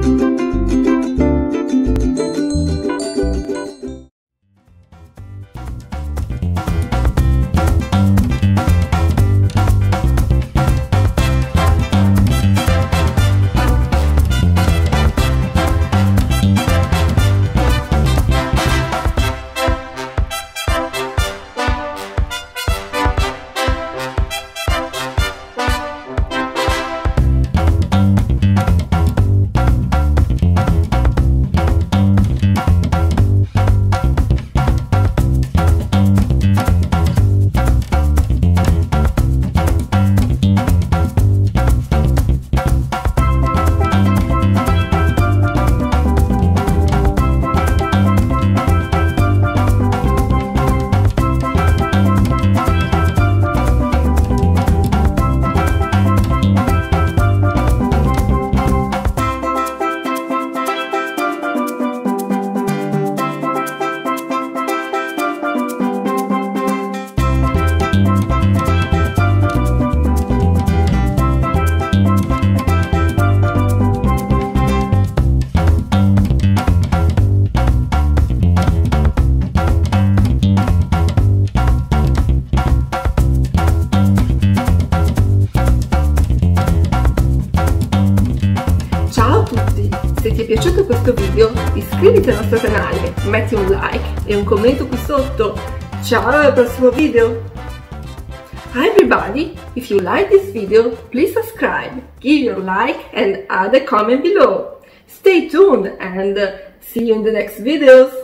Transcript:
Se ti è piaciuto questo video iscriviti al nostro canale, metti un like e un commento qui sotto. Ciao al prossimo video! Hi everybody, if you like this video, please subscribe, give your like and add a comment below. Stay tuned and see you in the next videos.